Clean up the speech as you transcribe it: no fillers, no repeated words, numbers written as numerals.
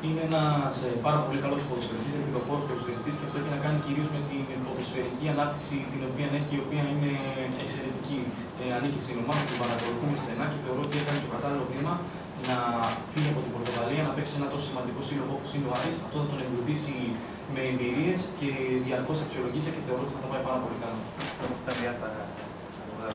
είναι ένας πάρα πολύ καλός ποδοσφαιριστής, ελπιδοφόρος ποδοσφαιριστής και αυτό έχει να κάνει κυρίως με την ποδοσφαιρική ανάπτυξη την οποία έχει, η οποία είναι εξαιρετική. Ανήκει στην ομάδα, την παρακολουθούμε στενά και θεωρώ ότι έκανε το κατάλληλο βήμα να φύγει από την Πορτογαλία, να παίξει σε ένα τόσο σημαντικό σύλλογο όπως είναι ο Άρης. Αυτό θα τον εμπλουτίσει με εμπειρίες και διαρκώς αξιολογείται και θεωρώ ότι θα τα πάει πάρα πολύ καλά.